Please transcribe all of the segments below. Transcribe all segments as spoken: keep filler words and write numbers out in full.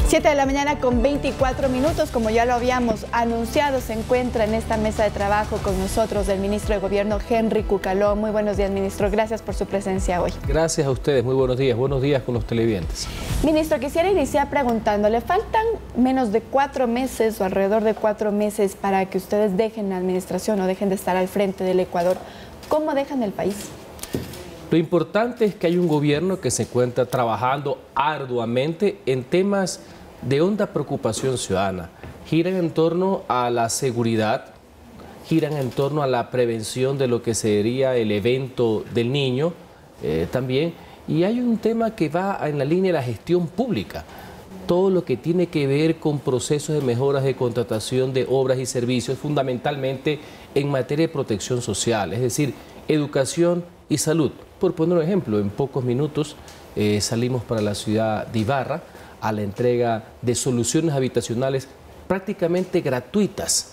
siete de la mañana con veinticuatro minutos, como ya lo habíamos anunciado, se encuentra en esta mesa de trabajo con nosotros el ministro de Gobierno, Henry Cucaló. Muy buenos días, ministro. Gracias por su presencia hoy. Gracias a ustedes. Muy buenos días. Buenos días con los televidentes. Ministro, quisiera iniciar preguntándole, faltan menos de cuatro meses o alrededor de cuatro meses para que ustedes dejen la administración o dejen de estar al frente del Ecuador. ¿Cómo dejan el país? Lo importante es que hay un gobierno que se encuentra trabajando arduamente en temas de honda preocupación ciudadana. Giran en torno a la seguridad, giran en torno a la prevención de lo que sería el evento del niño eh, también. Y hay un tema que va en la línea de la gestión pública. Todo lo que tiene que ver con procesos de mejoras de contratación de obras y servicios, fundamentalmente en materia de protección social, es decir, educación y salud. Por poner un ejemplo, en pocos minutos eh, salimos para la ciudad de Ibarra a la entrega de soluciones habitacionales prácticamente gratuitas,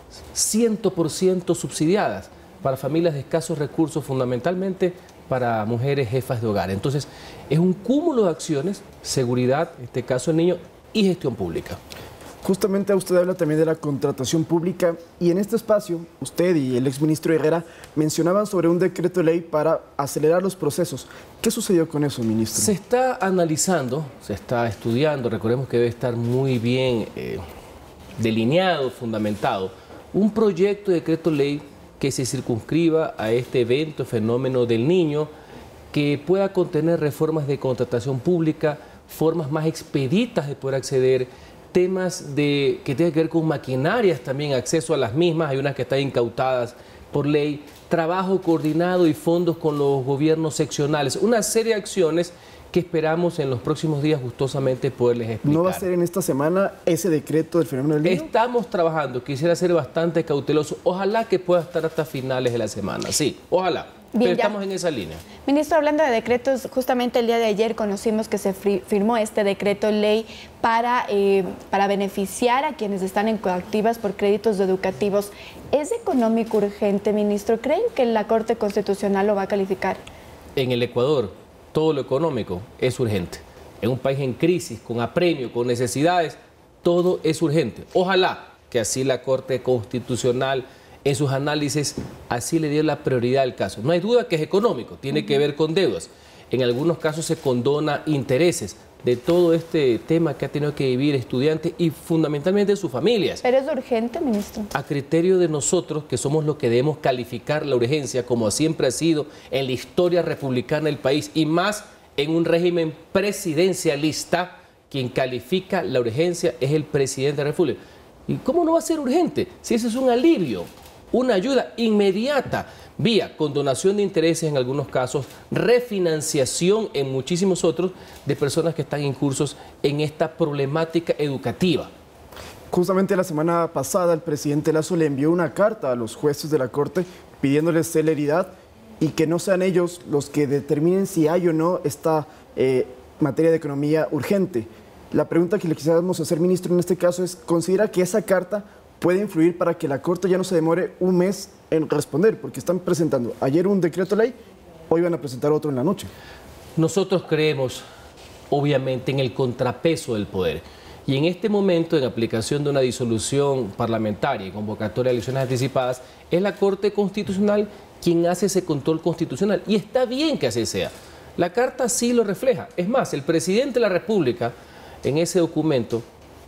cien por ciento subsidiadas para familias de escasos recursos, fundamentalmente para mujeres jefas de hogar. Entonces, es un cúmulo de acciones, seguridad, en este caso el niño, y gestión pública. Justamente usted habla también de la contratación pública y en este espacio usted y el exministro Herrera mencionaban sobre un decreto de ley para acelerar los procesos. ¿Qué sucedió con eso, ministro? Se está analizando, se está estudiando, recordemos que debe estar muy bien eh, delineado, fundamentado, un proyecto de decreto de ley que se circunscriba a este evento, fenómeno del niño, que pueda contener reformas de contratación pública, formas más expeditas de poder acceder, temas de, que tienen que ver con maquinarias también, acceso a las mismas, hay unas que están incautadas por ley, trabajo coordinado y fondos con los gobiernos seccionales, una serie de acciones que esperamos en los próximos días gustosamente poderles explicar. ¿No va a ser en esta semana ese decreto del fenómeno del niño? Estamos trabajando, quisiera ser bastante cauteloso, ojalá que pueda estar hasta finales de la semana, sí, ojalá. Bien, pero estamos ya en esa línea. Ministro, hablando de decretos, justamente el día de ayer conocimos que se firmó este decreto ley para, eh, para beneficiar a quienes están en coactivas por créditos educativos. ¿Es económico urgente, ministro? ¿Creen que la Corte Constitucional lo va a calificar? En el Ecuador, todo lo económico es urgente. En un país en crisis, con apremio, con necesidades, todo es urgente. Ojalá que así la Corte Constitucional en sus análisis así le dio la prioridad al caso. No hay duda que es económico, tiene que ver con deudas. En algunos casos se condona intereses de todo este tema que ha tenido que vivir estudiantes y fundamentalmente sus familias. ¿Pero es urgente, ministro? A criterio de nosotros, que somos los que debemos calificar la urgencia, como siempre ha sido en la historia republicana del país, y más en un régimen presidencialista, quien califica la urgencia es el presidente de la República. ¿Y cómo no va a ser urgente? Si ese es un alivio, una ayuda inmediata, vía condonación de intereses en algunos casos, refinanciación en muchísimos otros de personas que están incursos en esta problemática educativa. Justamente la semana pasada el presidente Lasso le envió una carta a los jueces de la Corte pidiéndoles celeridad y que no sean ellos los que determinen si hay o no esta eh, materia de economía urgente. La pregunta que le quisiéramos hacer, ministro, en este caso es, ¿considera que esa carta puede influir para que la Corte ya no se demore un mes en responder? Porque están presentando ayer un decreto de ley, hoy van a presentar otro en la noche. Nosotros creemos, obviamente, en el contrapeso del poder. Y en este momento, en aplicación de una disolución parlamentaria y convocatoria de elecciones anticipadas, es la Corte Constitucional quien hace ese control constitucional. Y está bien que así sea. La Carta sí lo refleja. Es más, el presidente de la República, en ese documento,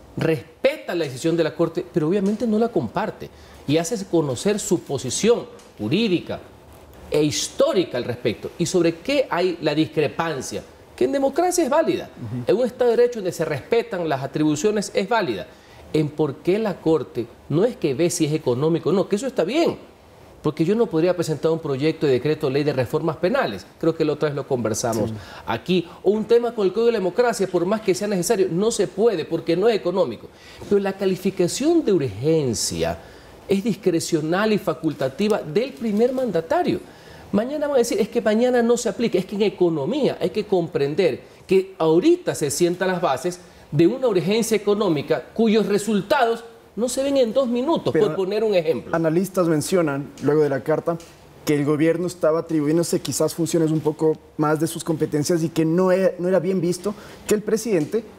respeta la decisión de la Corte, pero obviamente no la comparte y hace conocer su posición jurídica e histórica al respecto. ¿Y sobre qué hay la discrepancia? Que en democracia es válida, uh-huh. En un Estado de Derecho donde se respetan las atribuciones es válida. En por qué la Corte no es que ve si es económico o no, que eso está bien, porque yo no podría presentar un proyecto de decreto de ley de reformas penales, creo que la otra vez lo conversamos sí. aquí, o un tema con el Código de la Democracia, por más que sea necesario, no se puede porque no es económico. Pero la calificación de urgencia es discrecional y facultativa del primer mandatario. Mañana van a decir, es que mañana no se aplica, es que en economía hay que comprender que ahorita se sientan las bases de una urgencia económica cuyos resultados no se ven en dos minutos, pero por poner un ejemplo. Analistas mencionan, luego de la carta, que el gobierno estaba atribuyéndose quizás funciones un poco más de sus competencias y que no era, no era bien visto que el presidente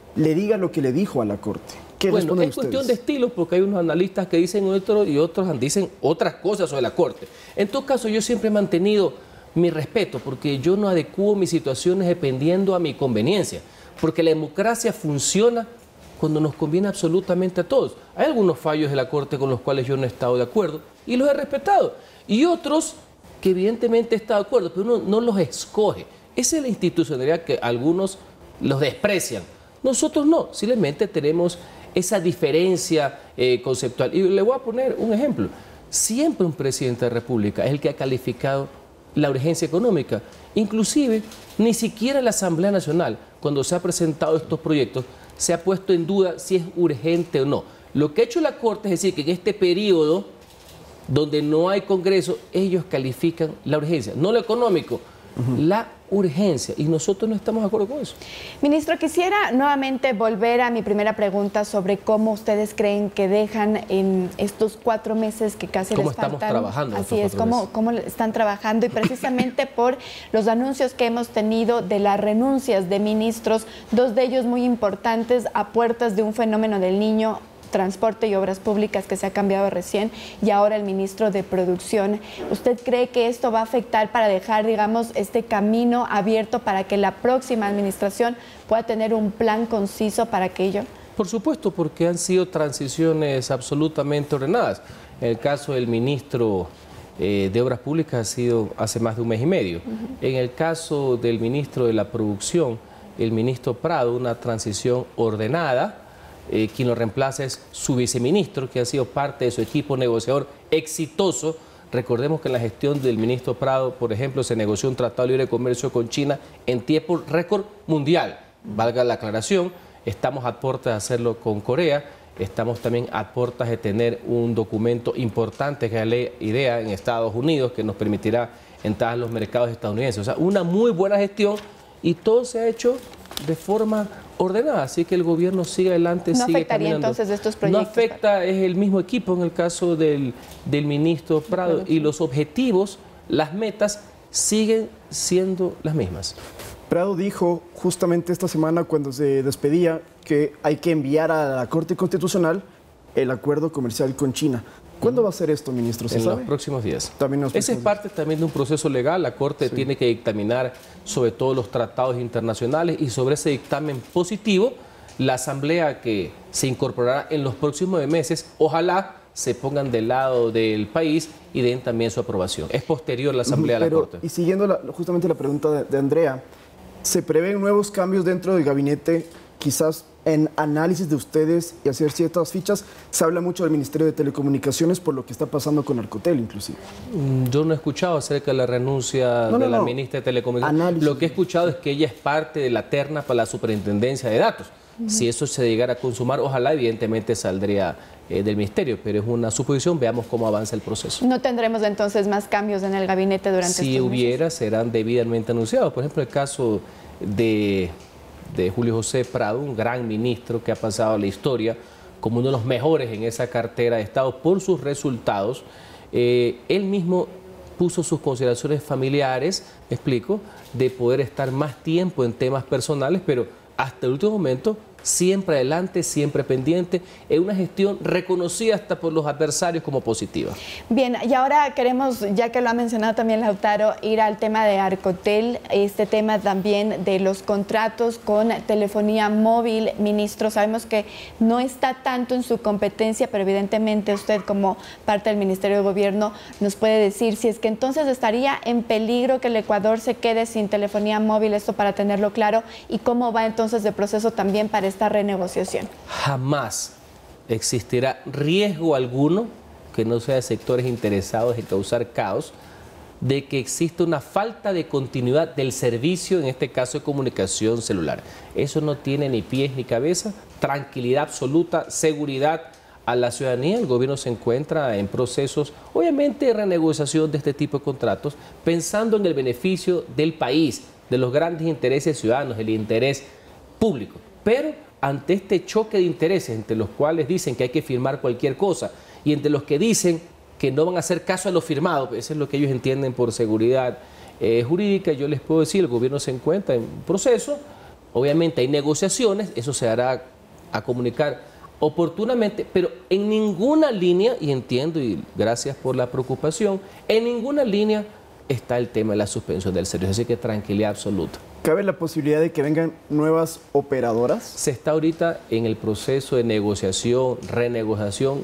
le diga lo que le dijo a la Corte. ¿Qué bueno, responden es cuestión ustedes? de estilos, porque hay unos analistas que dicen otro y otros dicen otras cosas sobre la Corte. En todo caso, yo siempre he mantenido mi respeto, porque yo no adecuo mis situaciones dependiendo a mi conveniencia, porque la democracia funciona cuando nos conviene absolutamente a todos. Hay algunos fallos de la Corte con los cuales yo no he estado de acuerdo y los he respetado, y otros que evidentemente he estado de acuerdo, pero uno no los escoge. Esa es la institucionalidad que algunos los desprecian. Nosotros no, simplemente tenemos esa diferencia eh, conceptual. Y le voy a poner un ejemplo. Siempre un presidente de la República es el que ha calificado la urgencia económica. Inclusive, ni siquiera la Asamblea Nacional, cuando se han presentado estos proyectos, se ha puesto en duda si es urgente o no. Lo que ha hecho la Corte es decir que en este periodo, donde no hay Congreso, ellos califican la urgencia, no lo económico, uh-huh. la urgencia, y nosotros no estamos de acuerdo con eso. Ministro, quisiera nuevamente volver a mi primera pregunta sobre cómo ustedes creen que dejan en estos cuatro meses que casi les faltan. ¿Cómo estamos trabajando? Así es, cómo, cómo están trabajando, y precisamente por los anuncios que hemos tenido de las renuncias de ministros, dos de ellos muy importantes, a puertas de un fenómeno del Niño, Transporte y Obras Públicas, que se ha cambiado recién, y ahora el ministro de Producción. ¿Usted cree que esto va a afectar para dejar, digamos, este camino abierto para que la próxima administración pueda tener un plan conciso para aquello? Por supuesto, porque han sido transiciones absolutamente ordenadas. En el caso del ministro eh, de Obras Públicas ha sido hace más de un mes y medio. Uh-huh. En el caso del ministro de la Producción, el ministro Prado, una transición ordenada. Eh, quien lo reemplaza es su viceministro, que ha sido parte de su equipo negociador exitoso. Recordemos que en la gestión del ministro Prado, por ejemplo, se negoció un tratado de libre comercio con China en tiempo récord mundial. Valga la aclaración, estamos a puertas de hacerlo con Corea, estamos también a puertas de tener un documento importante que es la ley IDEA en Estados Unidos, que nos permitirá entrar a los mercados estadounidenses. O sea, una muy buena gestión, y todo se ha hecho de forma ordenada, así que el gobierno sigue adelante, ¿No sigue afectaría caminando. entonces estos proyectos? No afecta, es el mismo equipo en el caso del, del ministro Prado, y los objetivos, las metas, siguen siendo las mismas. Prado dijo justamente esta semana, cuando se despedía, que hay que enviar a la Corte Constitucional el acuerdo comercial con China. ¿Cuándo va a ser esto, ministro? ¿Se en sabe? los próximos días. También los Ese es parte también de un proceso legal. La Corte sí. tiene que dictaminar sobre todos los tratados internacionales, y sobre ese dictamen positivo, la Asamblea, que se incorporará en los próximos meses, ojalá se pongan del lado del país y den también su aprobación. Es posterior la Asamblea Pero, a la Corte. Y siguiendo la, justamente la pregunta de, de Andrea, ¿se prevén nuevos cambios dentro del gabinete? Quizás en análisis de ustedes y hacer ciertas fichas. Se habla mucho del Ministerio de Telecomunicaciones por lo que está pasando con Arcotel, inclusive. Yo no he escuchado acerca de la renuncia no, no, de la no. ministra de Telecomunicaciones. Análisis. Lo que he escuchado es que ella es parte de la terna para la superintendencia de datos. Uh-huh. Si eso se llegara a consumar, ojalá evidentemente saldría eh, del ministerio, pero es una suposición. Veamos cómo avanza el proceso. ¿No tendremos entonces más cambios en el gabinete durante si estos hubiera, meses? serán debidamente anunciados. Por ejemplo, el caso de... de Julio José Prado, un gran ministro que ha pasado a la historia como uno de los mejores en esa cartera de Estado por sus resultados. Eh, él mismo puso sus consideraciones familiares, me explico, de poder estar más tiempo en temas personales, pero hasta el último momento siempre adelante, siempre pendiente, es una gestión reconocida hasta por los adversarios como positiva. Bien, y ahora queremos, ya que lo ha mencionado también Lautaro, ir al tema de Arcotel, este tema también de los contratos con telefonía móvil. Ministro, sabemos que no está tanto en su competencia, pero evidentemente usted, como parte del Ministerio de Gobierno, nos puede decir si es que entonces estaría en peligro que el Ecuador se quede sin telefonía móvil, esto para tenerlo claro, y cómo va entonces el proceso también para esta renegociación. Jamás existirá riesgo alguno, que no sea de sectores interesados en causar caos, de que exista una falta de continuidad del servicio, en este caso de comunicación celular. Eso no tiene ni pies ni cabeza. Tranquilidad absoluta, seguridad a la ciudadanía. El gobierno se encuentra en procesos, obviamente, de renegociación de este tipo de contratos, pensando en el beneficio del país, de los grandes intereses ciudadanos, el interés público. Pero ante este choque de intereses, entre los cuales dicen que hay que firmar cualquier cosa y entre los que dicen que no van a hacer caso a lo firmado, eso es lo que ellos entienden por seguridad eh, jurídica, yo les puedo decir, el gobierno se encuentra en proceso obviamente hay negociaciones, eso se hará a comunicar oportunamente, pero en ninguna línea, y entiendo y gracias por la preocupación, en ninguna línea está el tema de la suspensión del servicio, así que tranquilidad absoluta. ¿Cabe la posibilidad de que vengan nuevas operadoras? Se está ahorita en el proceso de negociación, renegociación,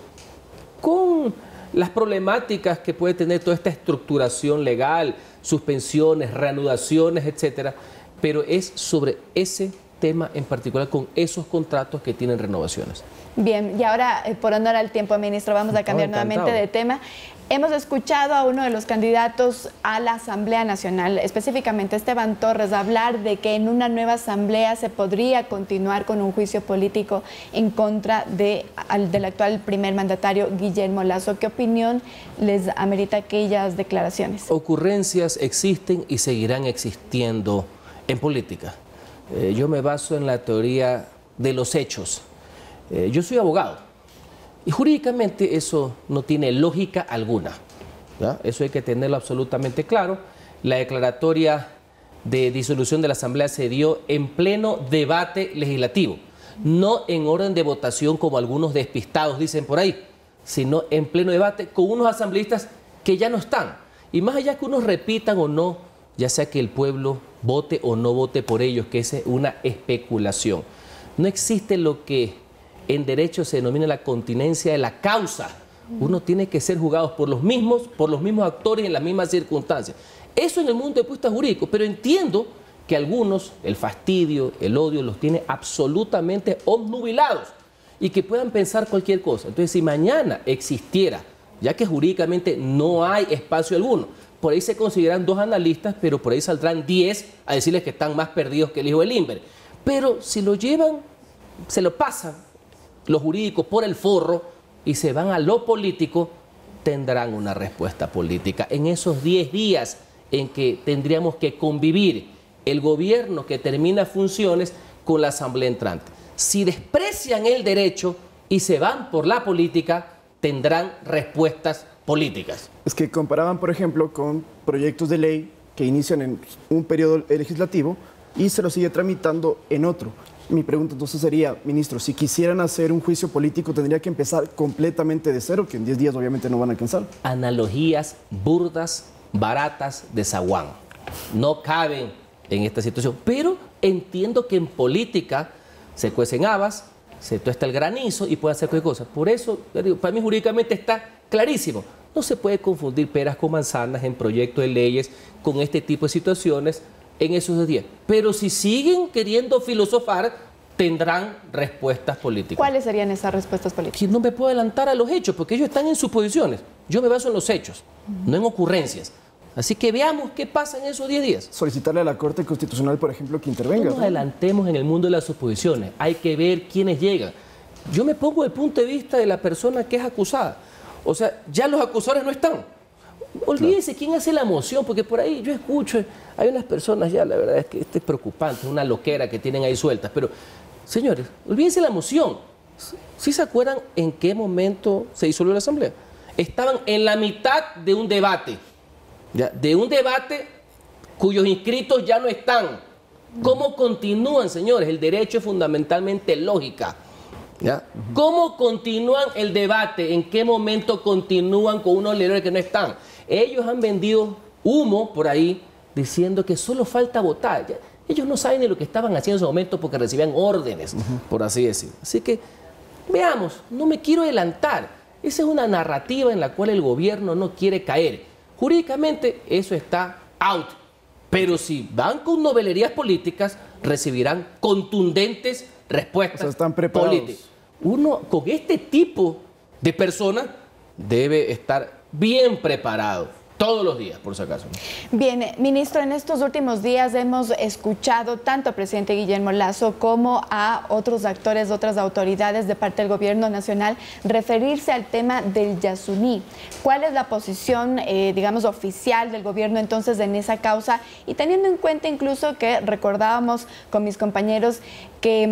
con las problemáticas que puede tener toda esta estructuración legal, suspensiones, reanudaciones, etcétera, pero es sobre ese tema en particular, con esos contratos que tienen renovaciones. Bien, y ahora, eh, por honor al tiempo, ministro, vamos a cambiar oh, nuevamente de tema. Hemos escuchado a uno de los candidatos a la Asamblea Nacional, específicamente Esteban Torres, hablar de que en una nueva asamblea se podría continuar con un juicio político en contra de, al, del actual primer mandatario Guillermo Lasso. ¿Qué opinión les amerita aquellas declaraciones? Ocurrencias existen y seguirán existiendo en política. Eh, yo me baso en la teoría de los hechos. Eh, yo soy abogado. Y jurídicamente eso no tiene lógica alguna, ¿ya? Eso hay que tenerlo absolutamente claro. La declaratoria de disolución de la Asamblea se dio en pleno debate legislativo, no en orden de votación como algunos despistados dicen por ahí, sino en pleno debate con unos asambleístas que ya no están. Y más allá que unos repitan o no, ya sea que el pueblo vote o no vote por ellos, que esa es una especulación. No existe lo que en derecho se denomina la continencia de la causa. Uno tiene que ser juzgado por los mismos, por los mismos actores en las mismas circunstancias. Eso en el mundo de puesta jurídico, pero entiendo que algunos, el fastidio, el odio, los tiene absolutamente obnubilados y que puedan pensar cualquier cosa. Entonces, si mañana existiera, ya que jurídicamente no hay espacio alguno, por ahí se consideran dos analistas, pero por ahí saldrán diez a decirles que están más perdidos que el hijo de Limber. Pero si lo llevan, se lo pasan los jurídicos por el forro y se van a lo político, tendrán una respuesta política. En esos diez días en que tendríamos que convivir el gobierno que termina funciones con la asamblea entrante. Si desprecian el derecho y se van por la política, tendrán respuestas políticas. Es que comparaban, por ejemplo, con proyectos de ley que inician en un periodo legislativo y se los sigue tramitando en otro. Mi pregunta entonces sería, ministro, si quisieran hacer un juicio político, ¿tendría que empezar completamente de cero, que en diez días obviamente no van a alcanzar? Analogías burdas, baratas, de zaguán. No caben en esta situación, pero entiendo que en política se cuecen habas, se tuesta el granizo y puede hacer cualquier cosa. Por eso, para mí jurídicamente está clarísimo. No se puede confundir peras con manzanas en proyectos de leyes con este tipo de situaciones en esos días. Pero si siguen queriendo filosofar, tendrán respuestas políticas. ¿Cuáles serían esas respuestas políticas? Que no me puedo adelantar a los hechos, porque ellos están en suposiciones. Yo me baso en los hechos, uh-huh. no en ocurrencias. Así que veamos qué pasa en esos diez días. Solicitarle a la Corte Constitucional, por ejemplo, que intervenga. No nos adelantemos en el mundo de las suposiciones. Hay que ver quiénes llegan. Yo me pongo el punto de vista de la persona que es acusada. O sea, ya los acusadores no están. Olvídense claro. quién hace la moción, porque por ahí yo escucho, hay unas personas ya, la verdad es que esto es preocupante, una loquera que tienen ahí sueltas, pero señores, olvídense la moción. ¿Sí se acuerdan en qué momento se disolvió la Asamblea? Estaban en la mitad de un debate, ¿ya? de un debate cuyos inscritos ya no están. ¿Cómo continúan, señores? El derecho es fundamentalmente lógica. ¿Ya? ¿Cómo continúan el debate? ¿En qué momento continúan con unos legisladores que no están? Ellos han vendido humo por ahí diciendo que solo falta votar. Ya, ellos no saben ni lo que estaban haciendo en ese momento porque recibían órdenes, uh-huh. por así decir. Así que veamos, no me quiero adelantar. Esa es una narrativa en la cual el gobierno no quiere caer. Jurídicamente eso está out. Pero si van con novelerías políticas, recibirán contundentes respuestas, o sea, están preparados. Políticas. Uno con este tipo de personas debe estar bien preparado todos los días, por si acaso. Bien, ministro, en estos últimos días hemos escuchado tanto al presidente Guillermo Lasso como a otros actores, otras autoridades de parte del gobierno nacional referirse al tema del Yasuní. ¿Cuál es la posición, eh, digamos, oficial del gobierno entonces en esa causa? Y teniendo en cuenta incluso que recordábamos con mis compañeros que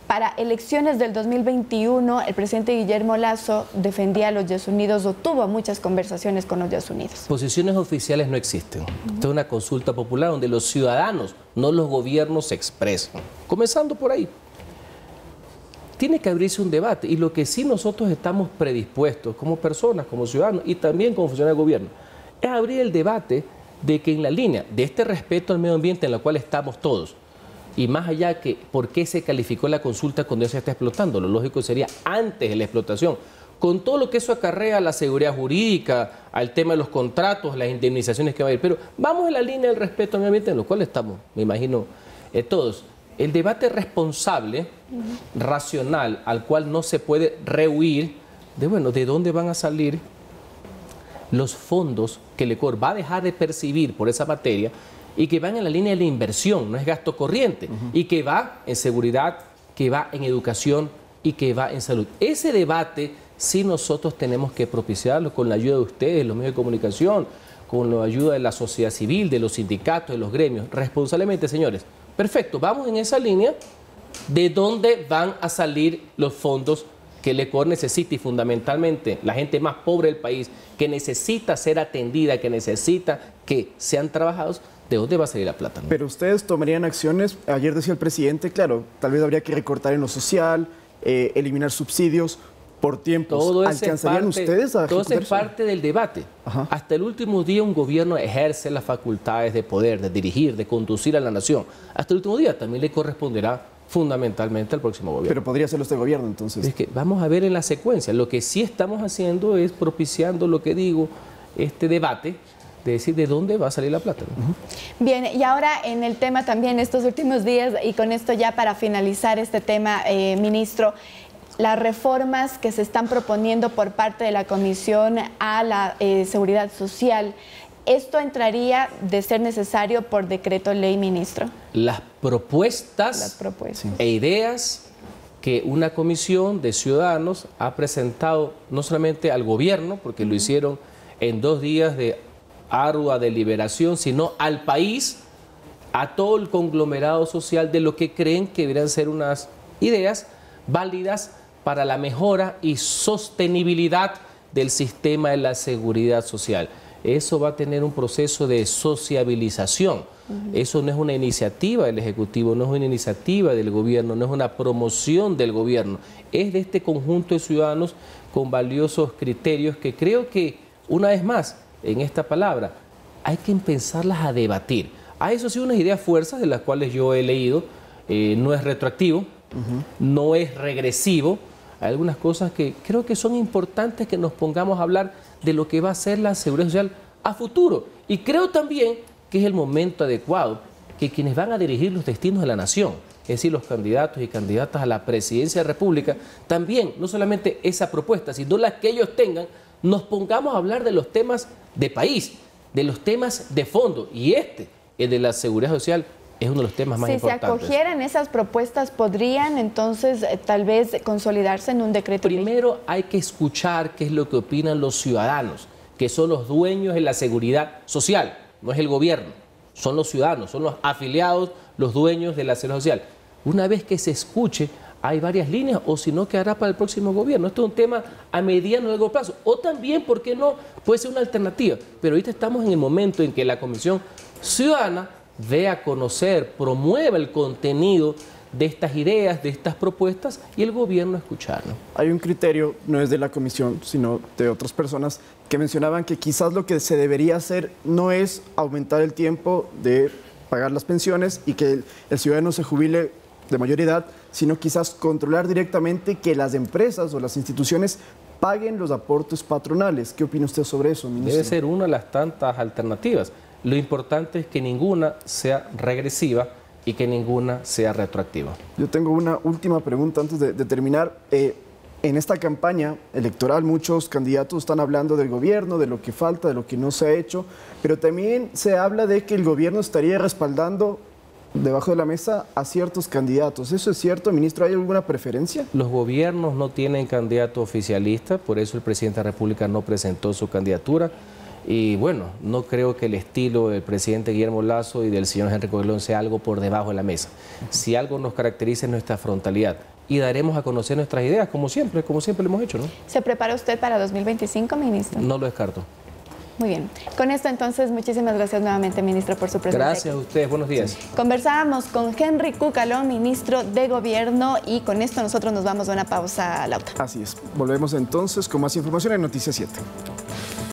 para elecciones del dos mil veintiuno, el presidente Guillermo Lasso defendía a los Yasunidos o tuvo muchas conversaciones con los Yasunidos. Posiciones oficiales no existen. Uh-huh. Esto es una consulta popular donde los ciudadanos, no los gobiernos, se expresan. Comenzando por ahí. Tiene que abrirse un debate y lo que sí nosotros estamos predispuestos como personas, como ciudadanos y también como funcionarios del gobierno, es abrir el debate de que en la línea de este respeto al medio ambiente en la cual estamos todos, y más allá que por qué se calificó la consulta cuando se está explotando, lo lógico sería antes de la explotación, con todo lo que eso acarrea a la seguridad jurídica, al tema de los contratos, las indemnizaciones que va a ir, pero vamos en la línea del respeto al medio ambiente en lo cual estamos, me imagino, eh, todos. El debate responsable, uh-huh. racional, al cual no se puede rehuir, de bueno, ¿de dónde van a salir los fondos que el ECOR va a dejar de percibir por esa materia y que van en la línea de la inversión, no es gasto corriente, uh-huh. y que va en seguridad, que va en educación y que va en salud? Ese debate sí nosotros tenemos que propiciarlo con la ayuda de ustedes, los medios de comunicación, con la ayuda de la sociedad civil, de los sindicatos, de los gremios, responsablemente, señores. Perfecto, vamos en esa línea de dónde van a salir los fondos que el ECOR necesita y fundamentalmente la gente más pobre del país que necesita ser atendida, que necesita que sean trabajados, ¿de dónde va a salir la plata? ¿No? Pero ustedes tomarían acciones, ayer decía el presidente, claro, tal vez habría que recortar en lo social, eh, eliminar subsidios por tiempos. Todo ¿Alcanzarían parte, ustedes a todo eso es parte del debate. Ajá. Hasta el último día un gobierno ejerce las facultades de poder, de dirigir, de conducir a la nación. Hasta el último día también le corresponderá fundamentalmente al próximo gobierno. Pero podría hacerlo este gobierno entonces. Es que vamos a ver en la secuencia. Lo que sí estamos haciendo es propiciando lo que digo, este debate, de decir de dónde va a salir la plata. Uh-huh. Bien, y ahora en el tema también estos últimos días, y con esto ya para finalizar este tema, eh, ministro, las reformas que se están proponiendo por parte de la Comisión a la eh, Seguridad Social, ¿esto entraría de ser necesario por decreto ley, ministro? Las propuestas, Las propuestas. e ideas que una comisión de ciudadanos ha presentado no solamente al gobierno, porque lo hicieron en dos días de ardua deliberación, sino al país, a todo el conglomerado social de lo que creen que deberían ser unas ideas válidas para la mejora y sostenibilidad del sistema de la seguridad social. Eso va a tener un proceso de sociabilización. Uh-huh. Eso no es una iniciativa del Ejecutivo, no es una iniciativa del gobierno, no es una promoción del gobierno. Es de este conjunto de ciudadanos con valiosos criterios que creo que, una vez más, en esta palabra, hay que empezarlas a debatir. A eso sí, unas ideas fuerzas de las cuales yo he leído, eh, no es retroactivo, uh-huh. no es regresivo. Hay algunas cosas que creo que son importantes que nos pongamos a hablar de lo que va a ser la seguridad social a futuro. Y creo también que es el momento adecuado que quienes van a dirigir los destinos de la nación, es decir, los candidatos y candidatas a la presidencia de la República, también, no solamente esa propuesta, sino las que ellos tengan, nos pongamos a hablar de los temas de país, de los temas de fondo. Y este, el de la seguridad social, es uno de los temas más si importantes. Si se acogieran esas propuestas, ¿podrían entonces eh, tal vez consolidarse en un decreto? Primero hay que escuchar qué es lo que opinan los ciudadanos, que son los dueños de la seguridad social, no es el gobierno, son los ciudadanos, son los afiliados, los dueños de la seguridad social. Una vez que se escuche, hay varias líneas, o si no, quedará para el próximo gobierno. Esto es un tema a mediano y largo plazo, o también, ¿por qué no?, puede ser una alternativa. Pero ahorita estamos en el momento en que la Comisión Ciudadana dé a conocer, promueva el contenido de estas ideas, de estas propuestas, y el gobierno escucharlo. Hay un criterio, no es de la comisión, sino de otras personas, que mencionaban que quizás lo que se debería hacer no es aumentar el tiempo de pagar las pensiones y que el, el ciudadano se jubile de mayor edad, sino quizás controlar directamente que las empresas o las instituciones paguen los aportes patronales. ¿Qué opina usted sobre eso, ministro? Debe ser una de las tantas alternativas. Lo importante es que ninguna sea regresiva y que ninguna sea retroactiva. Yo tengo una última pregunta antes de, de terminar. Eh, en esta campaña electoral muchos candidatos están hablando del gobierno, de lo que falta, de lo que no se ha hecho, pero también se habla de que el gobierno estaría respaldando debajo de la mesa a ciertos candidatos. ¿Eso es cierto, ministro? ¿Hay alguna preferencia? Los gobiernos no tienen candidato oficialista, por eso el presidente de la República no presentó su candidatura. Y bueno, no creo que el estilo del presidente Guillermo Lasso y del señor Henry Coelho sea algo por debajo de la mesa. Si algo nos caracteriza es nuestra frontalidad. y daremos a conocer nuestras ideas, como siempre, como siempre lo hemos hecho, ¿no? ¿Se prepara usted para dos mil veinticinco, ministro? No lo descarto. Muy bien. Con esto entonces, muchísimas gracias nuevamente, ministro, por su presencia. Gracias a ustedes, buenos días. Conversábamos con Henry Cucalón, ministro de Gobierno, y con esto nosotros nos vamos a una pausa, Lauta. Así es. Volvemos entonces con más información en Noticias siete.